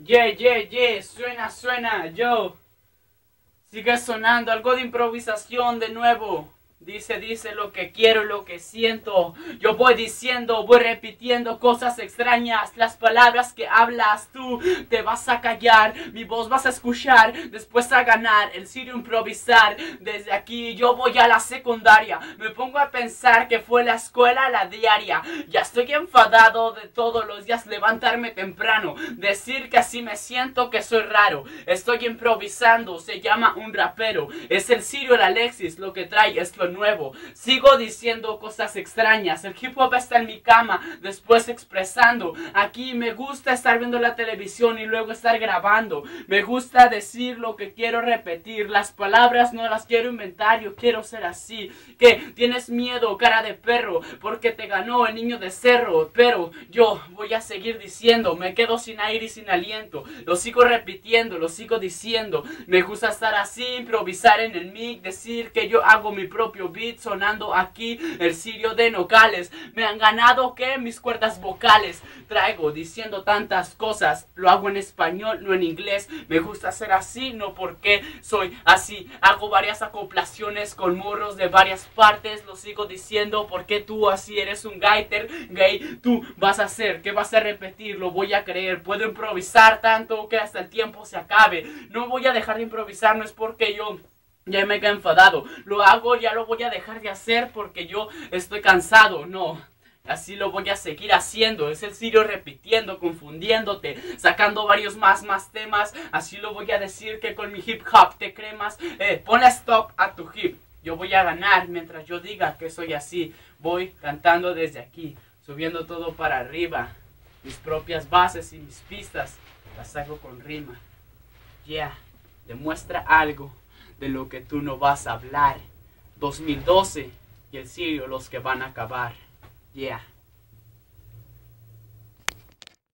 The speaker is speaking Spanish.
Suena, yo. Sigue sonando, algo de improvisación de nuevo. Dice lo que quiero, lo que siento. Yo voy diciendo, voy repitiendo cosas extrañas. Las palabras que hablas tú te vas a callar. Mi voz vas a escuchar, después a ganar. El Sirio improvisar. Desde aquí yo voy a la secundaria. Me pongo a pensar que fue la escuela la diaria. Ya estoy enfadado de todos los días levantarme temprano. Decir que así me siento, que soy raro. Estoy improvisando, se llama un rapero. Es el Sirio, el Alexis, lo que trae es lo nuevo. Sigo diciendo cosas extrañas. El hip hop está en mi cama, después expresando. Aquí me gusta estar viendo la televisión y luego estar grabando. Me gusta decir lo que quiero repetir. Las palabras no las quiero inventar, yo quiero ser así. Que tienes miedo, cara de perro, porque te ganó el niño de cerro. Pero yo voy a seguir diciendo, me quedo sin aire y sin aliento. Lo sigo repitiendo, lo sigo diciendo. Me gusta estar así, improvisar en el mic, decir que yo hago mi propio beat sonando aquí, el Sirio de Nogales. Me han ganado que mis cuerdas vocales traigo diciendo tantas cosas. Lo hago en español, no en inglés. Me gusta ser así, no porque soy así. Hago varias acoplaciones con morros de varias partes. Lo sigo diciendo porque tú así eres un gaiter gay. Tú vas a hacer, ¿qué vas a repetir? Lo voy a creer. Puedo improvisar tanto que hasta el tiempo se acabe. No voy a dejar de improvisar, no es porque yo ya me he enfadado. Lo hago, ya lo voy a dejar de hacer porque yo estoy cansado. No, así lo voy a seguir haciendo. Es el Sirio repitiendo, confundiéndote, sacando varios más temas. Así lo voy a decir que con mi hip hop te cremas. Ponle stop a tu hip. Yo voy a ganar mientras yo diga que soy así. Voy cantando desde aquí, subiendo todo para arriba. Mis propias bases y mis pistas las hago con rima. Yeah, demuestra algo de lo que tú no vas a hablar. 2012 y el Sirio los que van a acabar. Yeah.